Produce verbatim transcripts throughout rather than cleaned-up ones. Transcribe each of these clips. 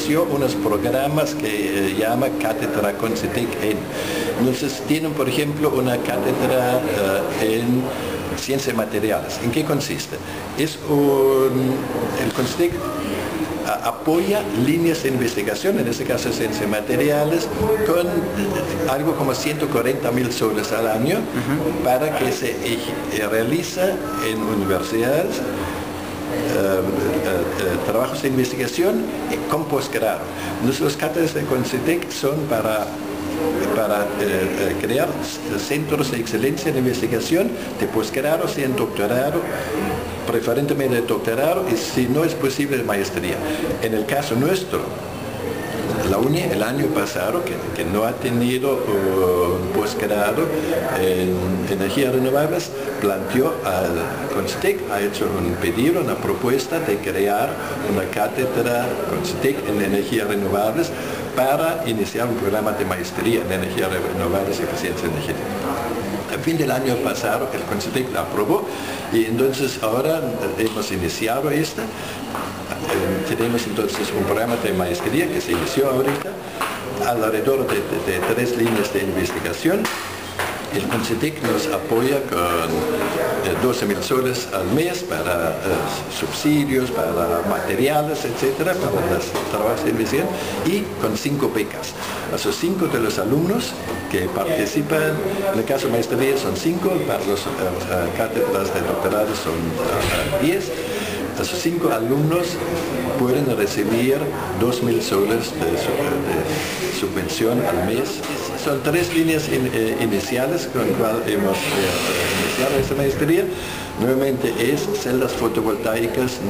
inició unos programas que eh, llama Cátedra CONCETEC en. Entonces tienen, por ejemplo, una cátedra eh, en ciencia de materiales. ¿En qué consiste? Es un, el CONCETEC apoya líneas de investigación, en este caso ciencia de materiales, con algo como ciento cuarenta mil soles al año uh-huh. para que se realice en universidades uh, uh, uh, trabajos de investigación con posgrado. Entonces los cátedras de CONCETEC son para para eh, crear centros de excelencia en investigación de posgrado y en doctorado, preferentemente de doctorado y si no es posible de maestría. En el caso nuestro, la U N I el año pasado, que, que no ha tenido uh, un posgrado en energías renovables, planteó al CONCETEC, ha hecho un pedido, una propuesta de crear una cátedra CONCETEC en energías renovables para iniciar un programa de maestría en energías renovables y eficiencia energética. A fin del año pasado el CONCETEC la aprobó y entonces ahora hemos iniciado esta. Eh, tenemos entonces un programa de maestría que se inició ahorita alrededor de, de, de tres líneas de investigación. El CONCETEC nos apoya con eh, doce mil soles al mes para eh, subsidios, para materiales, etcétera, para los trabajos de investigación y con cinco becas. Esos cinco de los alumnos que participan, en el caso de maestría son cinco, para los eh, eh, cátedras de doctorado son eh, diez. Esos cinco alumnos pueden recibir dos mil soles de, de subvención al mes. Son tres líneas in, eh, iniciales con las cuales hemos eh, iniciado esta maestría. Nuevamente es celdas fotovoltaicas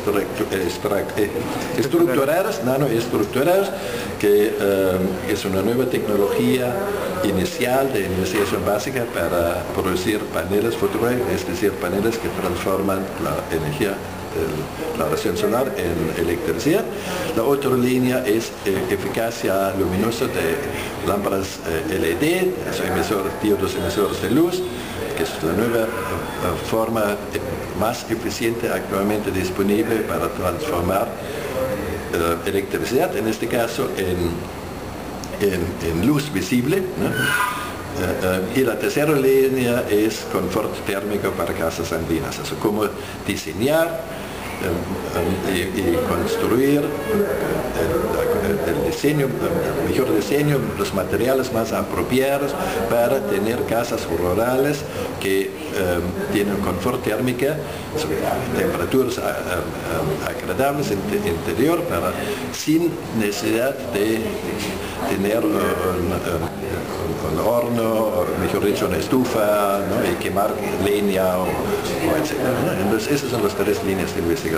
nanoestructuradas, nanoestructuradas, que eh, es una nueva tecnología inicial de investigación básica para producir paneles fotovoltaicos, es decir, paneles que transforman la energía, el, la radiación solar en electricidad. La otra línea es eh, eficacia luminosa de lámparas eh, L E D, son emisores, diodos emisores de luz, que es la nueva uh, forma eh, más eficiente actualmente disponible para transformar uh, electricidad, en este caso en, en, en luz visible, ¿no? Uh, uh, y la tercera línea es confort térmico para casas andinas, o sea, cómo diseñar Um, y, y construir el, el diseño, el mejor diseño, los materiales más apropiados para tener casas rurales que um, tienen confort térmica, temperaturas uh, um, agradables en el interior, para, sin necesidad de tener uh, un, un, un horno, o mejor dicho una estufa, ¿no? Y quemar leña o, o etcétera, ¿no? Entonces esas son las tres líneas de investigación.